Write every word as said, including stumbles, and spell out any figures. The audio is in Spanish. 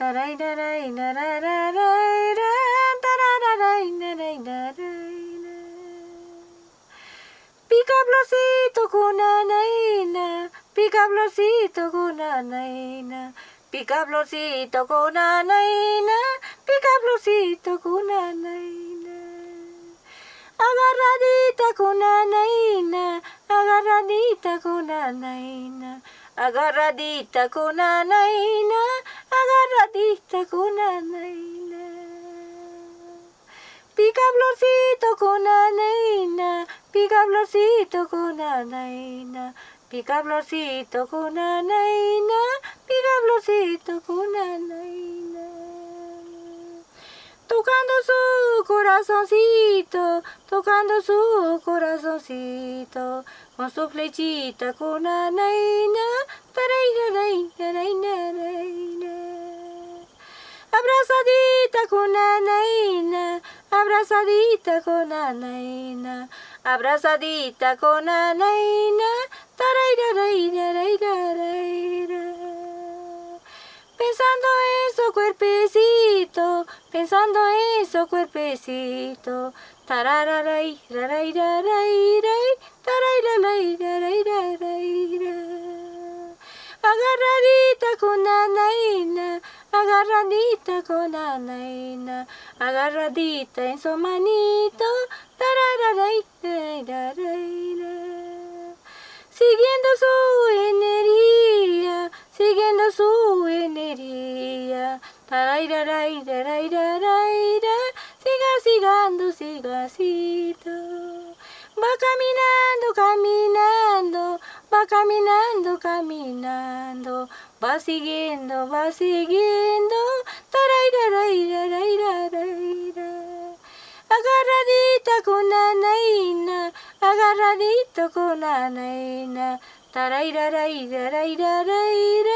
Picaflorcito con anaína, picaflorcito con anaína, picaflorcito con anaína, picaflorcito con anaína. Agarradita con anaína, agarradita con anaína, agarradita con anaína, agarradita con anaína. Picaflorcito con anaína, picaflorcito con anaína, picaflorcito con anaína, picaflorcito con anaína. Tocando su corazoncito, tocando su corazoncito, con su flechita con anaína, abrazadita con anaína, abrazadita con anaína, abrazadita con anaína, pensando en su cuerpecito, pensando en su cuerpecito, tarararay, raray, raray, raray, tararay, raray, raray. Agarradita con anaína, agarradita con anaína, agarradita en su manito, tarararay, raray, raray. Siguiendo su energía, siguiendo su energía, taray, raray, raray, raray, siga, sigando, sigacito. Va caminando, caminando, va caminando, caminando, va siguiendo, va siguiendo, taray, raray, raray, raray, raray. Agarradita con anaína, agarradito con anaína, taray, raray, raray, raray,